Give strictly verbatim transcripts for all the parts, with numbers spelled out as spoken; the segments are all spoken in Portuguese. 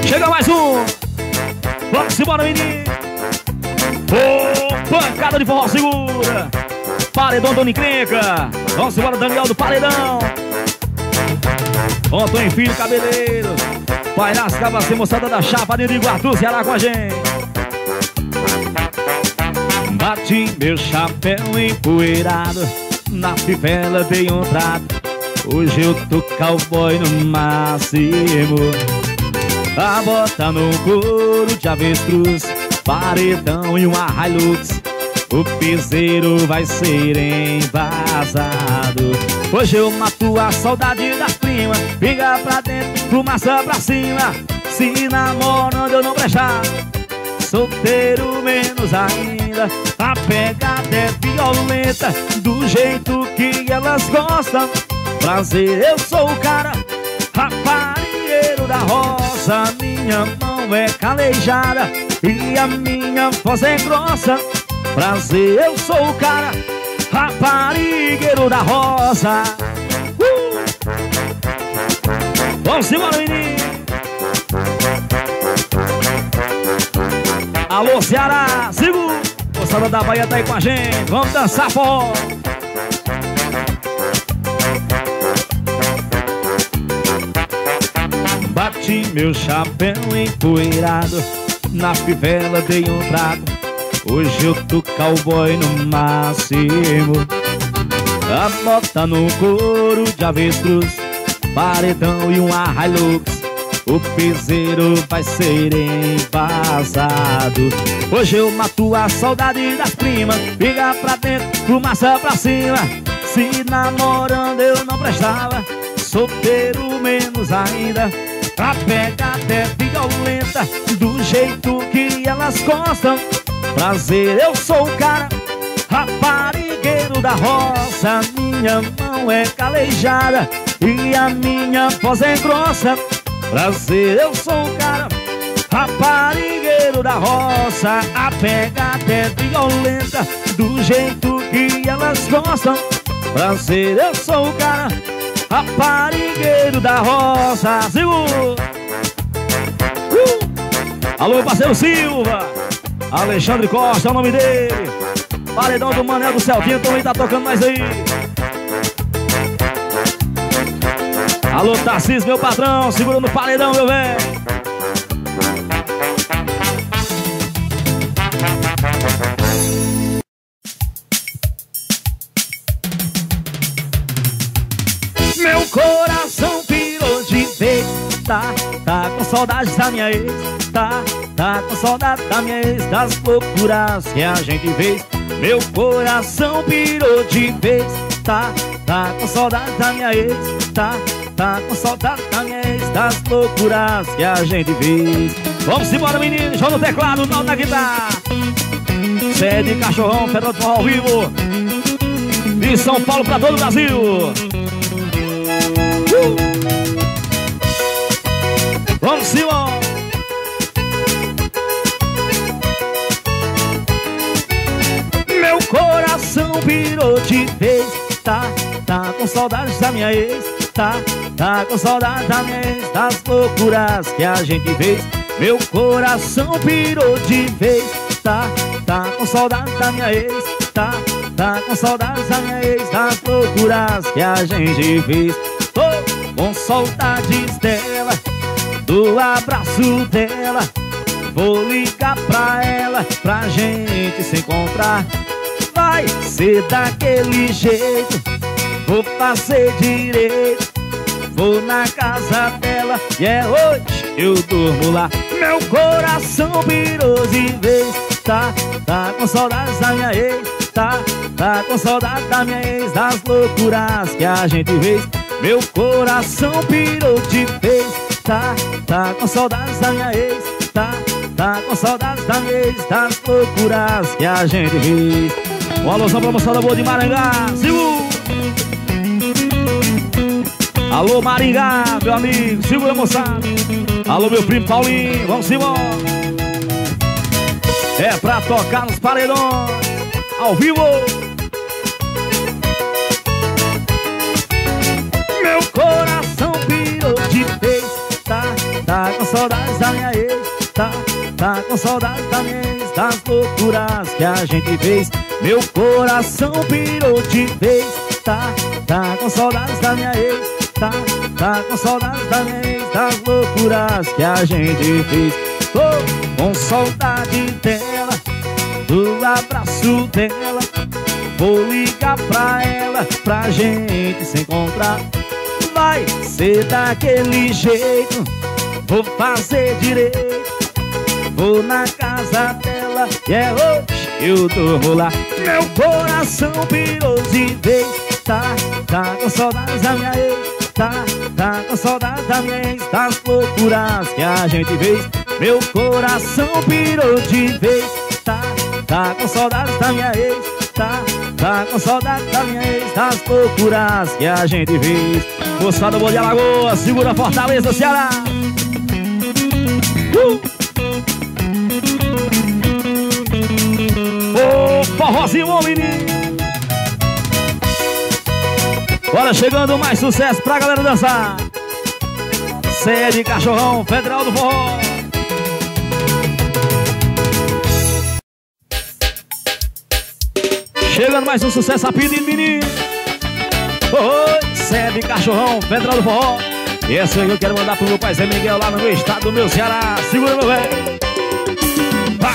Chega mais um. Vamos embora, menino. Oh, pancada de forró, segura. Paredão, Dona Encrenca. Vamos embora, Daniel do Paredão. Antônio Filho, Cabeleiro. Pai nas Cavas, moçada da Chapa, dentro de Iguatu, Ceará com a gente. Bati meu chapéu empoeirado, na fivela dei um trato. Hoje eu tô cowboy no máximo. A bota no couro de avestruz, paredão e uma Hilux. O piseiro vai ser embasado. Hoje eu mato a saudade das primas. Fica pra dentro, fumaça pra cima. Se namorando eu não prestar, solteiro menos ainda. A pegada é violenta, do jeito que elas gostam. Prazer, eu sou o cara, raparigueiro da roça. Minha mão é calejada e a minha voz é grossa. Prazer, eu sou o cara, raparigueiro da roça. uh! Vamos embora, menino. Alô, Ceará, segura. Moçada da Bahia tá aí com a gente. Vamos dançar forró. Bati meu chapéu empoeirado, na fivela dei um trago. Hoje eu tô cowboy no máximo. A bota no couro de avestruz, paredão e uma Hilux. O piseiro vai ser embasado. Hoje eu mato a saudade das primas. Fica pra dentro, fumaça pra cima. Se namorando eu não prestava, solteiro menos ainda. A pegada é violenta, do jeito que elas gostam. Prazer, eu sou o cara, raparigueiro da roça. Minha mão é calejada e a minha voz é grossa. Prazer, eu sou o cara, raparigueiro da roça. A pegada é violenta, do jeito que elas gostam. Prazer, eu sou o cara, raparigueiro da roça. Segura! Uh! Alô, parceiro Silva, Alexandre Costa é o nome dele. Paredão do Manel do Celtinho também tá tocando mais aí. Alô, Tarcísio, meu patrão, segura no paredão, meu velho. Meu coração pirou de vez. Tá, tá com saudade da minha ex. Tá, tá com saudade da minha ex. Das loucuras que a gente fez. Meu coração pirou de vez. Tá, tá com saudade da minha ex. Tá, tá com saudade da minha ex. Das loucuras que a gente fez. Vamos embora, menino, joga no teclado, não na guitarra. Sede Cachorrão, Federação ao vivo, de São Paulo pra todo o Brasil. uh! Vamos embora. Meu coração pirou de vez. Tá, tá com saudade da minha ex. Tá, tá com saudade da minha ex. Das loucuras que a gente fez. Meu coração pirou de vez. Tá, tá com saudade da minha ex. Tá, tá com saudade da minha ex. Das loucuras que a gente fez. Tô com saudades dela, do abraço dela. Vou ligar pra ela, pra gente se encontrar. Vai ser daquele jeito, vou fazer direito. Vou na casa dela e é hoje eu durmo lá. Meu coração pirou de vez. Tá, tá com saudades da minha ex. Tá, tá com saudade da minha ex. Das loucuras que a gente fez. Meu coração pirou de vez. Tá, tá com saudades da minha ex. Tá, tá com saudades da minha ex. Das loucuras que a gente fez. Uma alusão pra moçada boa de Maringá. Segura! Alô, Maringá, meu amigo, segura, moçada. Alô, meu primo Paulinho, vamos embora. É pra tocar nos paredões, ao vivo. Meu coração pirou de vez. Tá, tá com saudades da minha Tá, tá com saudade da minha ex, das loucuras que a gente fez. Meu coração pirou de vez. Tá, tá com saudades da minha ex. Tá, tá com saudades da minha ex, das loucuras que a gente fez. Tô com saudade dela, do abraço dela. Vou ligar pra ela, pra gente se encontrar. Vai ser daquele jeito, vou fazer direito. Vou na casa dela e é hoje que eu durmo lá. Meu coração pirou de vez. Tá, tá com saudades da minha ex. Tá, tá com saudades da minha ex, das loucuras que a gente fez. Meu coração pirou de vez. Tá, tá com saudades da minha ex. Tá, tá com saudades da minha ex, das loucuras que a gente fez. Moçada boa de Alagoas, segura Fortaleza, Ceará. Uh! Ô, forrozinho, ô menino. Bora chegando mais sucesso pra galera dançar. Sede Cachorrão, Federal do Forró. Chegando mais um sucesso a pedido, menino. Oi, Sede Cachorrão, Federal do Forró. E essa aí eu quero mandar pro meu pai Zé Miguel lá no meu estado, do meu Ceará. Segura, meu velho. Vai.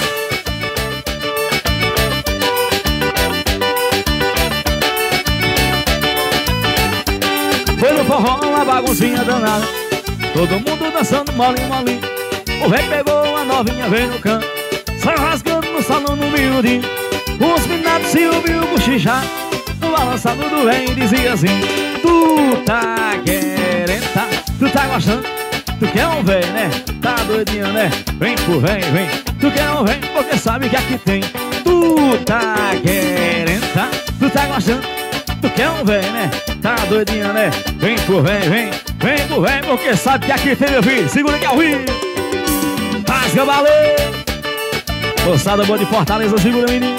Foi no forró uma baguncinha danada, todo mundo dançando molinho, molinho. O velho pegou uma novinha, veio no canto, saiu rasgando no salão no miudinho. Os minados se ouviu cochichar no balançado do velho e dizia assim: tu tá querendo, tá? Tu tá gostando? Tu quer um velho, né? Tá doidinho, né? Vem pro vem, vem. Tu quer um velho porque sabe que aqui tem. Tu tá querendo, tá? Tu tá gostando? Tu quer um velho, né? Tá doidinha, né? Vem pro vem, vem. Vem pro vem porque sabe que aqui tem, meu filho. Segura que é o rio. Rasga, valeu. Moçada boa de Fortaleza, segura, menino.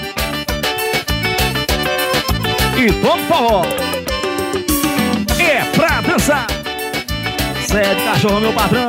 E toma forró. É pra dançar. Sede Cachorro, meu patrão.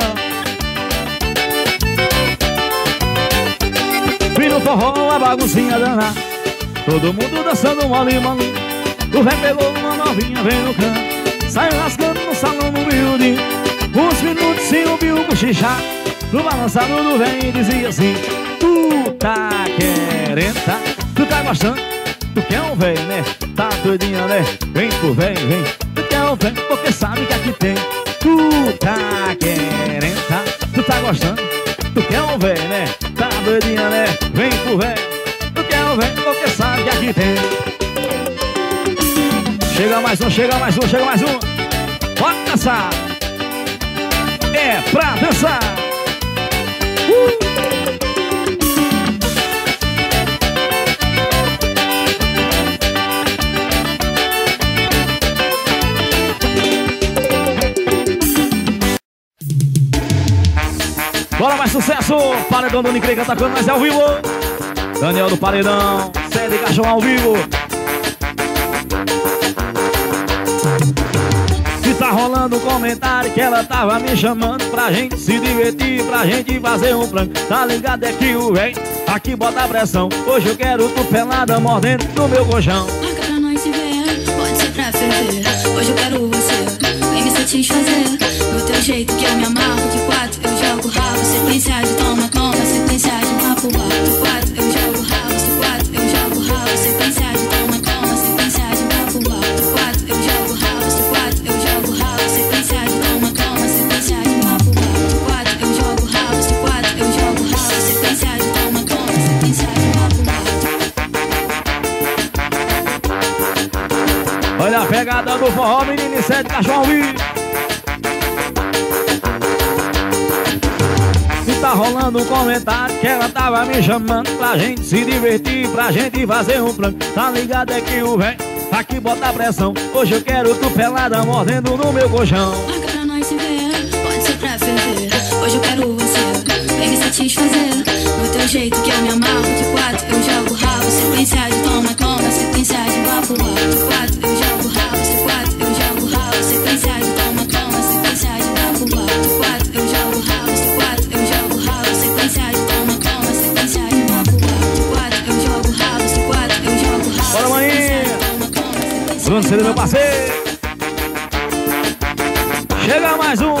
Vim no forró, a baguncinha danada, todo mundo dançando molinho, molinho. O velho pegou uma novinha, vem no canto, saiu rasgando no salão no miudinho. Uns minutos se ouviu cochichar no balançado do velho e dizia assim: tu tá querendo, tá? Tu tá gostando? Tu quer um velho, né? Tá doidinha, né? Vem pro velho, vem. Tu quer um velho porque sabe que aqui tem. Tu tá querendo, tá? Tu tá gostando? Tu quer um velho, né? Tá doidinha, né? Vem pro velho. Tu quer um velho porque sabe que aqui tem. Chega mais um, chega mais um, chega mais um. Pode dançar. É pra dançar. Uh! Bora mais sucesso. Paredão do Nicreca tocando, mas é ao vivo. Daniel do Paredão, Sede Cachorro ao vivo. E tá rolando um comentário que ela tava me chamando pra gente se divertir, pra gente fazer um plano. Tá ligado é que o velho aqui bota pressão. Hoje eu quero tu pelada mordendo no meu colchão. Marca pra nós se ver, pode ser pra ferver. Hoje eu quero você, vem me satisfazer do teu jeito que eu me amarro. De quatro eu jogo rabo, sequência de toma, toma, sequência de papo, papo. De quatro eu jogo rabo, de quatro eu jogo rabo, sequência de toma, toma, sequência de papo, papo. De quatro eu jogo rabo, de quatro eu jogo rabo, sequência de toma, toma, sequência de papo, papo. De quatro eu jogo rabo, de quatro eu jogo rabo, sequência de toma, toma, sequência de papo, papo. Olha a pegada do forró, menino, e Sede Cachorro ao vivo. Tá rolando um comentário que ela tava me chamando pra gente se divertir, pra gente fazer um plano. Tá ligado é que o velho aqui bota pressão. Hoje eu quero tu pelada mordendo no meu colchão. Marca pra nós se ver, pode ser pra ferver. Hoje eu quero você, vem me satisfazer do teu jeito que eu me amarro. De quatro eu jogo rabo, sequência de toma, toma, sequência de papo, papo. De quatro eu jogo rabo, de quatro eu jogo rabo, sequência de toma, toma, sequência de papo, papo. De quatro eu jogo rabo, de quatro eu jogo rabo, sequência você, meu parceiro. Chega mais um.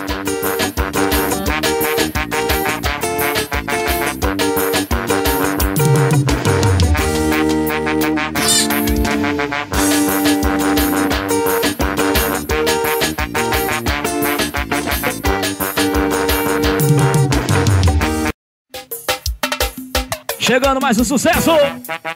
Chegando mais um sucesso. uh!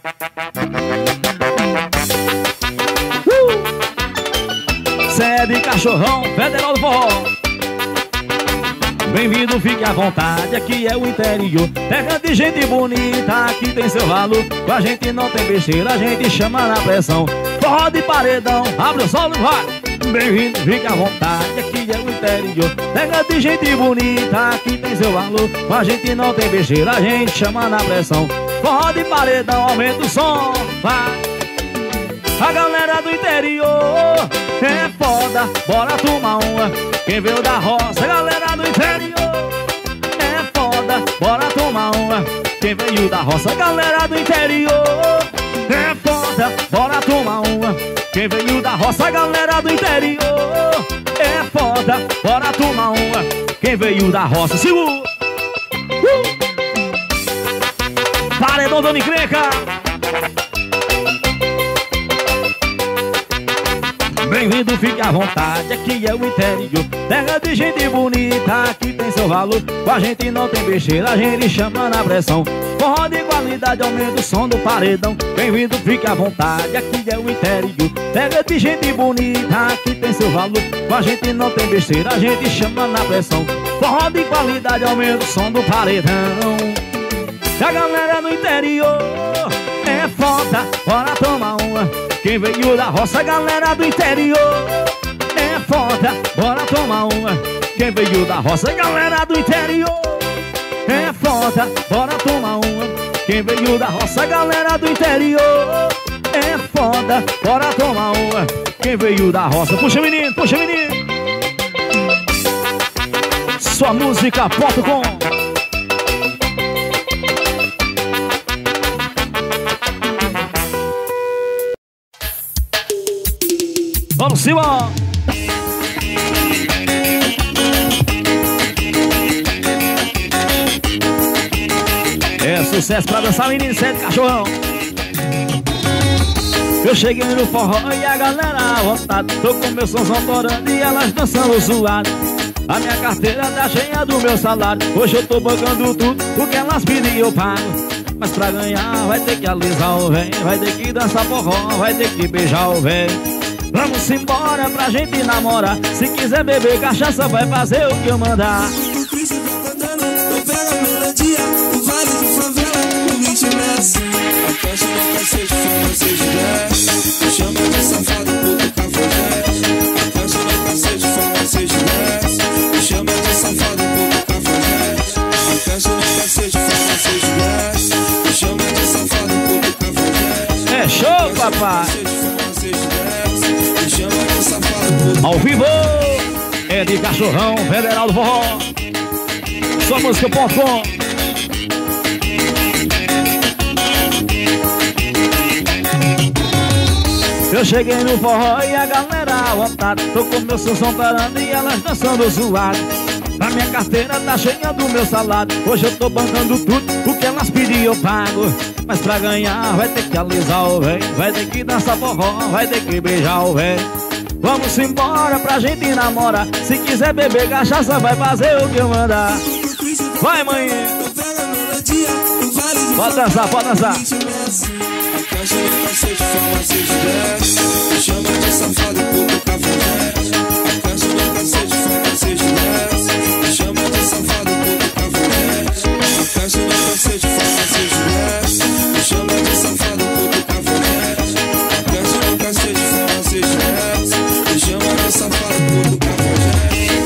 Sede Cachorrão, Federal do Forró. Bem-vindo, fique à vontade, aqui é o interior. Terra de gente bonita, aqui tem seu valor. Com a gente não tem besteira, a gente chama na pressão. Forró de paredão, abre o sol e vai. Bem-vindo, fique à vontade, aqui é o interior. Terra de gente bonita, aqui tem seu valor. Com a gente não tem besteira, a gente chama na pressão. Forró de paredão, aumenta o som, vai. A galera do interior é foda, bora tomar uma. Quem veio da roça, a galera do interior é foda, bora tomar uma. Quem veio da roça, a galera do interior é foda, bora tomar uma. Quem veio da roça, a galera do interior é foda, bora tomar uma. Quem veio da roça, segura. uh! Paredão Dona Encrenca. Bem-vindo, fique à vontade, aqui é o interior. Terra de gente bonita, aqui tem seu valor. Com a gente não tem besteira, a gente chama na pressão. Forró de qualidade, aumenta o som do paredão. Bem-vindo, fique à vontade, aqui é o interior. Terra de gente bonita, aqui tem seu valor. Com a gente não tem besteira, a gente chama na pressão. Forró de qualidade, aumenta o som do paredão. A galera do interior é foda, bora tomar uma. Quem veio da roça, a galera do interior é foda, bora tomar uma. Quem veio da roça, a galera do interior é foda, bora tomar uma. Quem veio da roça, a galera do interior é foda, bora tomar uma. Quem veio da roça, puxa menino, puxa menino. Sua música ponto com. Vamos cima! É sucesso pra dançar, menino, Sede Cachorrão. Eu cheguei no forró e a galera à vontade. Tô com meu somzão torando e elas dançando suado. A minha carteira tá cheia do meu salário. Hoje eu tô bancando tudo, o que elas pedem eu pago. Mas pra ganhar vai ter que alisar o véi, vai ter que dançar forró, vai ter que beijar o véi. Vamos embora pra gente namorar. Se quiser beber cachaça, vai fazer o que eu mandar. O príncipe cantando, eu pego a melodia. O vale de favela, o ritmo é assim. A festa no cacete, forma seja dez. Me chama de safado, puto cafajeste. A festa no cacete, forma seja dez. Me chama de safado, puto cafajeste. A festa no cacete, forma seja dez. Me chama de safado, puto cafajeste. É show, papai! Ao vivo, é de Cachorrão, Federal do Forró. Sua música ponto com. Eu cheguei no forró e a galera à vontade. Tô com meu somzão parando e elas dançando zoado. A minha carteira tá cheia do meu salário. Hoje eu tô bancando tudo, o que elas pedem eu pago. Mas pra ganhar vai ter que alisar o véi, vai ter que dançar forró, vai ter que beijar o véi. Vamos embora pra gente namorar. Se quiser beber cachaça, vai fazer o que eu mandar. Vai, mãe. Pode dançar, pode dançar. A caixa no cacete, forma seja dez. Chama de safado, puto cafajeste. A caixa no cacete, forma seja dez. Chama de safado, puto cafajeste. A caixa no cacete, forma seja dez. Chama de safado, puto cafajeste. A caixa no cacete, forma seja dez. Chama de safado, puto cafajeste.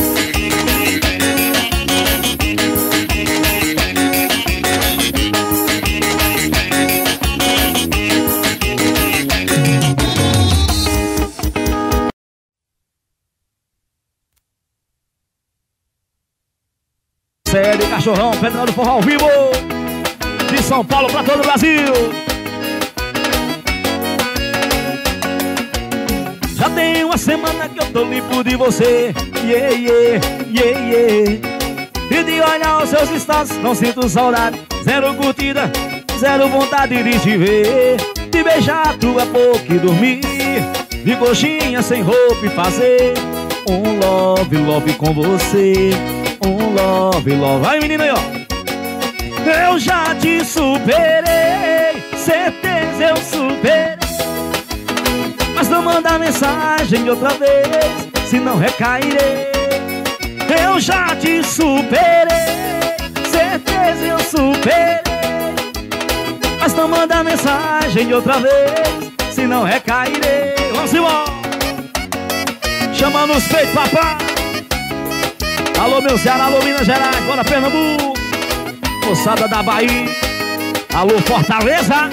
Sede Cachorrão, Federal do Forró ao vivo. De São Paulo pra todo o Brasil. Já tem uma semana que eu tô limpo de você. Yeah, yeah, yeah, yeah. E de olhar os seus stories não sinto saudade. Zero curtida, zero vontade de te ver. De beijar tua boca e dormir. De coxinha sem roupa e fazer um love, love com você. Um love, love. Vai, menina aí, ó. Eu já te superei, certeza eu superei. Mas não manda mensagem outra vez, senão recairei. Eu já te superei, certeza eu superei. Mas não manda mensagem outra vez, senão recairei. Vamos embora. Chama nos peitos, papai. Alô, meu Ceará, alô, Minas Gerais, bora Pernambuco. Moçada da Bahia, alô Fortaleza.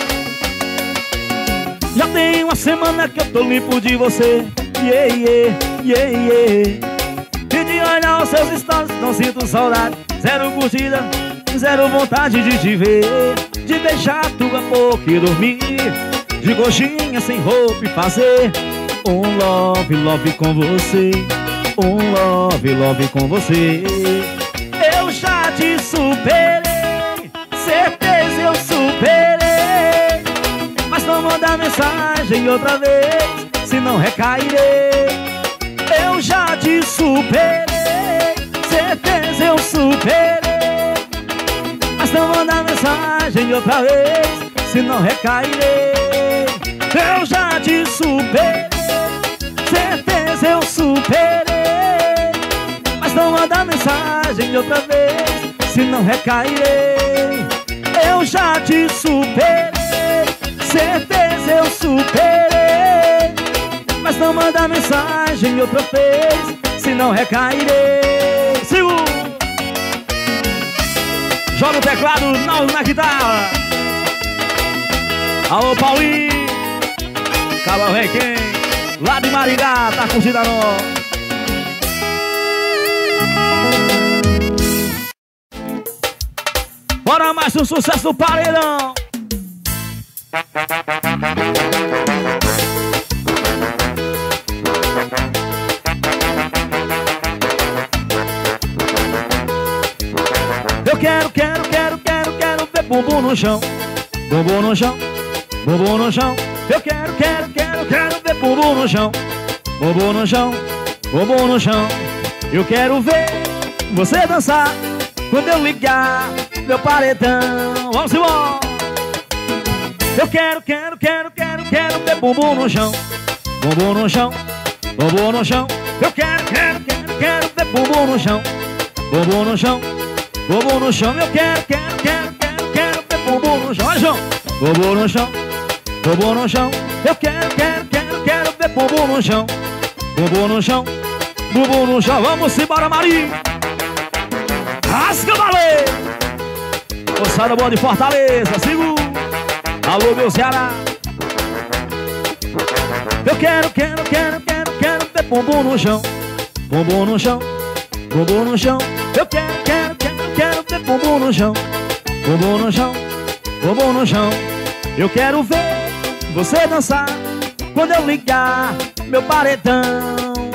Já tem uma semana que eu tô limpo de você. Yeah, yeah, yeah, yeah. E de olhar os seus stories não sinto saudade. Zero curtida, zero vontade de te ver. De beijar tua boca e dormir. De coxinha sem roupa e fazer um love, love com você. Um love, love com você. Eu já te superei, certeza eu superei. Mas não manda mensagem outra vez, senão recairei. Eu já te superei, certeza eu superei. Mas não manda mensagem outra vez, senão recairei. Eu já te superei, certeza eu superei. Mas não manda mensagem outra vez, senão recairei. Eu já te superei, certeza eu superei. Mas não manda mensagem outra vez, senão recairei. Segura. Joga o teclado, não na guitarra. Alô, Paulinho. Cala Rei quem? Lá de Maringá, tá curtindo a nós. Bora mais um sucesso do Paredão. Eu quero, quero, quero, quero, quero ver bumbum no chão. Bumbum no chão, bumbum no chão. Eu quero, quero, quero, quero ver bumbum no chão. Bumbum no chão, bumbum no chão. Eu quero ver você dançar quando eu ligar meu paredão. Vamos embora. Eu quero, quero, quero, quero, quero ver bumbum no chão. Bumbum no chão, bumbum no chão. Eu quero, quero, quero, quero ver bumbum no chão. Bumbum no chão, bumbum no chão. Eu quero, quero, quero, quero, quero ver bumbum no chão. Olha, João. Bumbum no chão, bumbum no chão. Eu quero, quero, quero, quero ver bumbum no chão. Bumbum no chão, bumbum no chão. Vamos embora, Maria. Rasga, valeu. Moçada boa de Fortaleza, segura. Alô, meu Ceará. Eu quero, quero, quero, quero, quero ver bumbum no chão. Bumbum no chão, bumbum no chão. Eu quero, quero, quero, quero ver bumbum no chão. Bumbum no chão, bumbum no chão. Eu quero ver você dançar quando eu ligar meu paredão.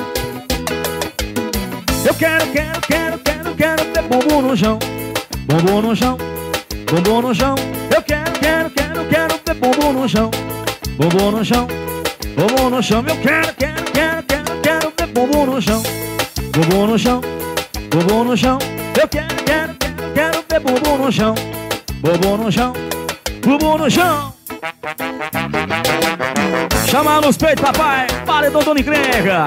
Eu quero, quero, quero, quero, quero ver bumbum no chão. Bumbum no chão, bumbum no chão. Eu quero, quero, quero, quero ver bumbum no chão. Bumbum no chão, bumbum no chão. Eu quero, quero, quero, quero, quero ver bumbum no chão. Bumbum no chão, bumbum no chão. Eu quero, quero, quero, quero ver bumbum no chão. Bumbum no chão, bumbum no chão. Chama nos peitos, papai. Paredão Dona Encrenca.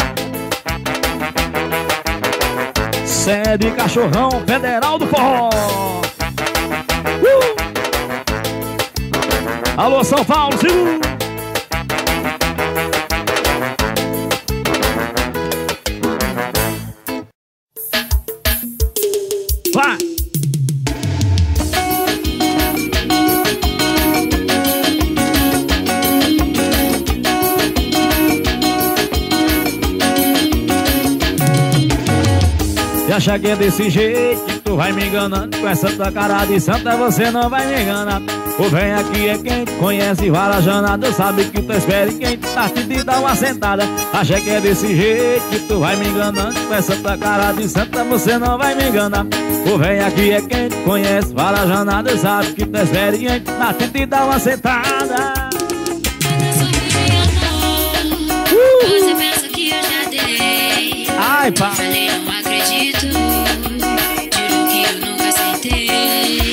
Sede Cachorrão Federal do Forró. uh! Alô, São Paulo, segura. Vai. E acha que é desse jeito que tu vai me enganando. Com essa tua cara de santa você não vai me enganar. O vem aqui é quem te conhece várias jornadas, sabe que tu espera e quem tá te de dar uma sentada. Acha que é desse jeito que tu vai me enganando, com essa tua cara de santa você não vai me enganar. O vem aqui é quem te conhece várias jornadas, sabe que tu espera e quem tá te de dar uma sentada. Uh! Você pensa que eu já dei. Ai, pá. Falei, não acredito. Juro que eu nunca aceitei.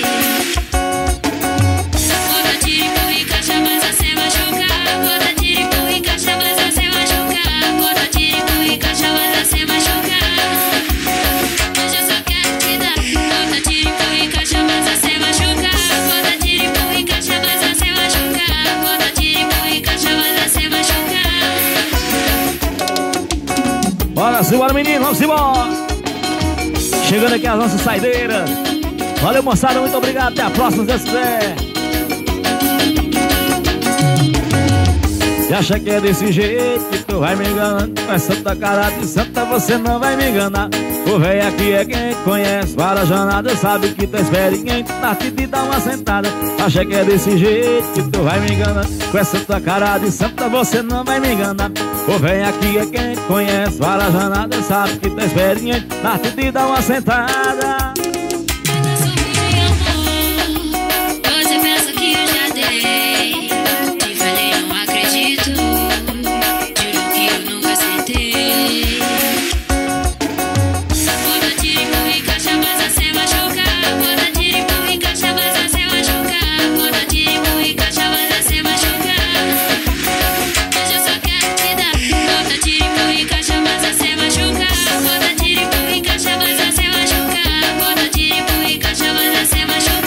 Bota tiro, empurra e caixa, mas você vai chocar. Bota tiro, empurra e caixa, mas você vai chocar. Bota tiro, empurra e caixa, mas você vai chocar. Hoje eu só quero te dar. Bota tiro, empurra e caixa, mas você vai chocar. Bota tiro, empurra e caixa, mas você vai chocar. Bota tiro, empurra e caixa, mas você vai chocar. Bora, simbora, menino, vamos embora. Chegando aqui as nossas saideiras. Valeu, moçada, muito obrigado. Até a próxima, se Deus quiser. E acha que é desse jeito que tu vai me enganando, com essa tua cara de santa você não vai me enganar. O véi aqui é quem conhece várias jornadas, sabe que tu espera e quem tá te de dar uma sentada. Acha que é desse jeito que tu vai me enganando, com essa tua cara de santa você não vai me enganar. O véi aqui é quem conhece várias jornadas, sabe que tu espera e quem tá te de dar uma sentada. Você pensa que eu já dei. Te falei, não acredito. Juro que eu nunca aceitei. Bota tiro, empurra e caixa, mas você vai chocar. Bota tiro, empurra e caixa, mas você vai chocar. Bota tiro, empurra e caixa, mas você vai chocar. Hoje eu só quero te dar. Bota tiro, empurra e caixa, mas você vai chocar. Bota tiro, empurra e caixa, mas você vai chocar. Bota tiro, empurra e caixa, mas você vai chocar.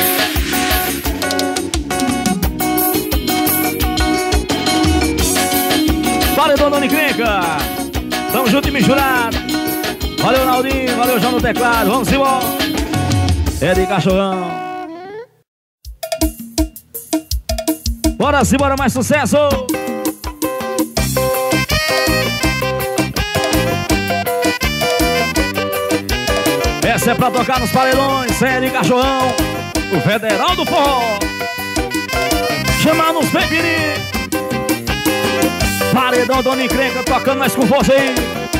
Valeu, dona Nicrenca. Tamo junto e misturado. Valeu, Naldinho. Valeu, João no teclado. Vamos embora. É de cachorrão. Bora simbora, mais sucesso. Essa é pra tocar nos paredões. É de cachorrão. O Federal do Forró. Chamar nos pepiri. Paredão, dona Encrenca, tocando mais com você aí.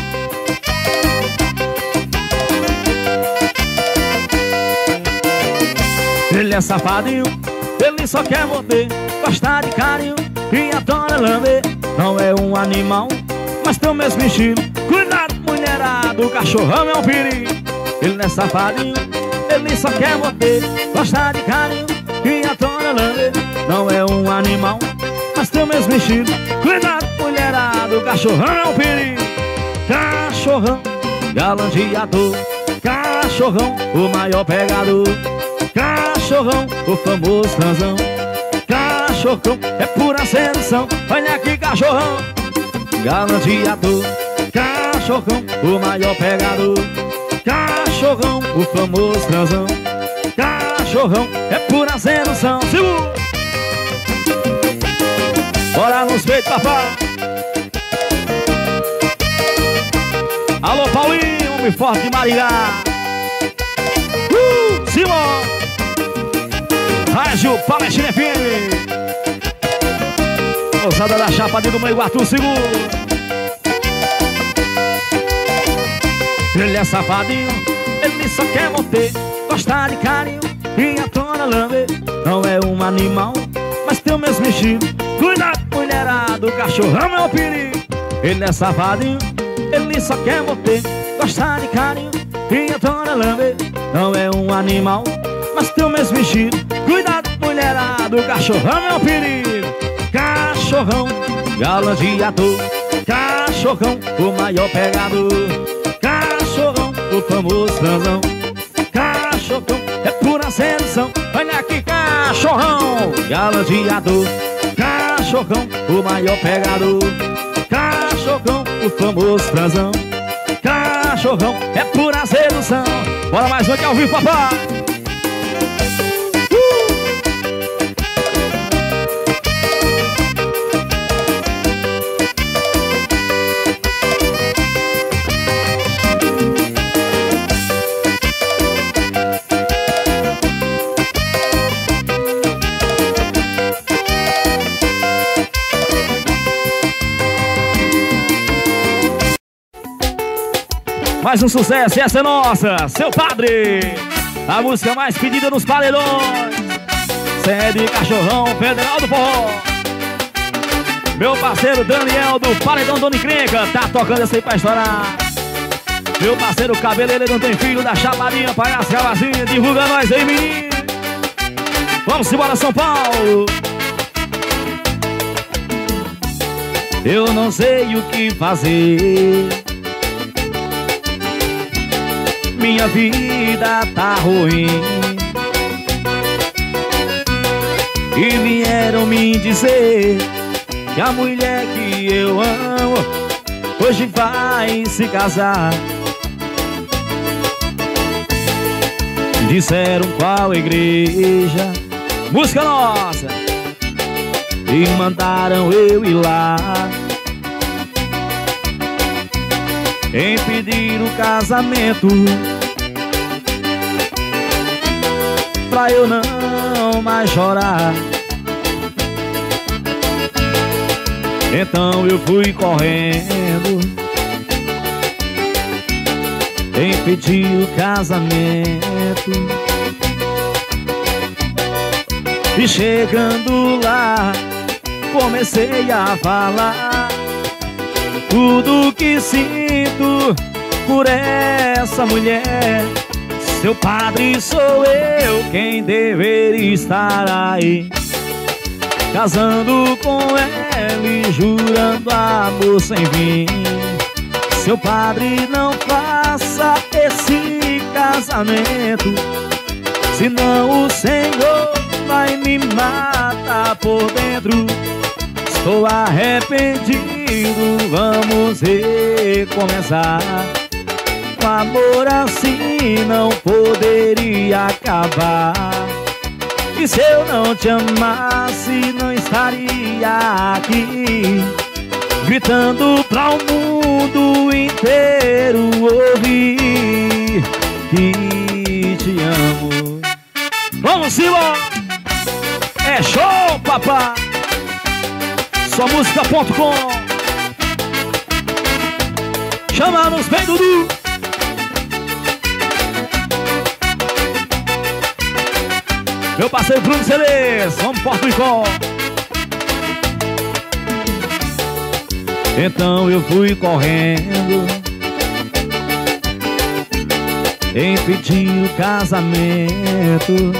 Ele é safadinho, ele só quer morder, gosta de carinho e adora lamber. Não é um animal, mas tem o mesmo estilo. Cuidado, mulherada, o cachorrão é um perigo. Ele é safadinho, ele só quer morder, gosta de carinho e adora lamber. Não é um animal, mas tem o mesmo estilo. Cuidado, mulherada, o cachorrão é um perigo. Cachorrão, galanteador. Cachorrão, o maior pegador. Cachorrão, o famoso transão. Cachorrão, é pura sedução. Olha aqui, cachorrão, galanteador. Cachorrão, o maior pegador. Cachorrão, o famoso transão. Cachorrão, é pura sedução. Segura! Bora nos peitos, papai. Alô, Paulinho, homem forte de Maringá. Uh, Simão. Rádio Palestina F M. Moçada da Chapa de do Meio Arthur, segura. Ele é safadinho, ele só quer manter, gosta de carinho e adora lamber. Não é um animal, mas tem o mesmo estilo. Cuidado, mulherada, o cachorrão é um perigo. Ele é safadinho, ele só quer manter, gosta de carinho e adora lamber. Não é um animal, mas tem o mesmo estilo. Cuidado, mulherada, o cachorrão é um perigo. Cachorrão, galanteador. Cachorrão, o maior pegador. Cachorrão, o famoso transão. Cachorrão, é pura sedução. Olha aqui, cachorrão, galanteador. Cachorrão, o maior pegador. Cachorrão, o famoso transão. Cachorrão, é pura sedução. Bora mais um aqui ao vivo, papai. Mais um sucesso, e essa é nossa, Seu Padre. A música mais pedida nos paredões. Sede Cachorrão, Federal do Forró. Meu parceiro Daniel do Paredão Dona Encrenca tá tocando essa aí pra estourar. Meu parceiro Cabeleireiro Não Tem Filho da Chapadinha, Palhaço Cavazinha, divulga nós aí, menino. Vamos embora, São Paulo. Eu não sei o que fazer, minha vida tá ruim, e vieram me dizer que a mulher que eu amo hoje vai se casar. Disseram qual igreja, música nossa, e mandaram eu ir lá impedir o casamento, pra eu não mais chorar. Então eu fui correndo impedir o casamento, e chegando lá comecei a falar tudo que sinto por essa mulher. Seu padre, sou eu quem deveria estar aí, casando com ela e jurando amor sem fim. Seu padre, não faça esse casamento, senão o Senhor vai me matar por dentro. Estou arrependido, vamos recomeçar. O amor assim não poderia acabar. E se eu não te amasse, não estaria aqui gritando pra o mundo inteiro ouvir que te amo. Vamos embora! É show, papai! Só música ponto com. Chama-nos bem, Dudu! Meu parceiro Bruno Celes, vamos Porto Icó. Então eu fui correndo impedir o casamento,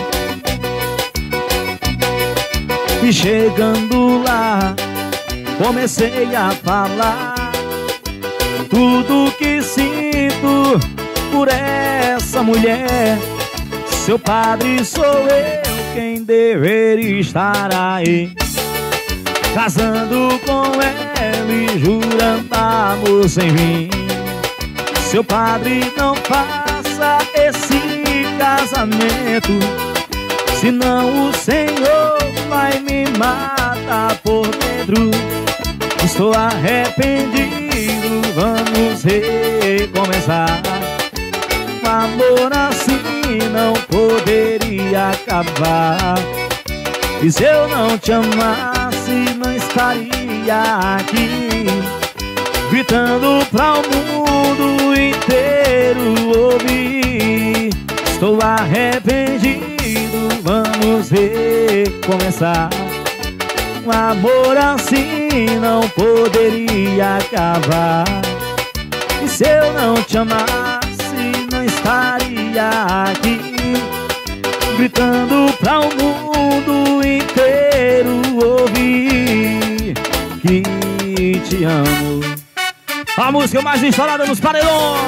e chegando lá comecei a falar tudo que sinto por essa mulher. Seu padre, sou eu quem deveria estar aí, casando com ela e jurando amor sem fim. Seu padre, não faça esse casamento, senão o Senhor vai me matar por dentro. Estou arrependido, vamos recomeçar. O amor assim não poderia acabar. E se eu não te amasse, não estaria aqui gritando pra o mundo inteiro ouvir. Estou arrependido, vamos recomeçar. Um amor assim não poderia acabar. E se eu não te amasse, não estaria aqui gritando pra o mundo inteiro ouvir que te amo. A música mais estourada nos paredões.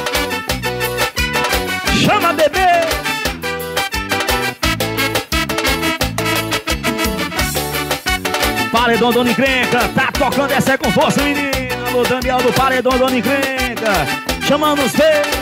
Chama, bebê! Paredão Dona Encrenca, tá tocando essa com força, menina. Alô, Daniel do Paredão Dona Encrenca, chamando os pés.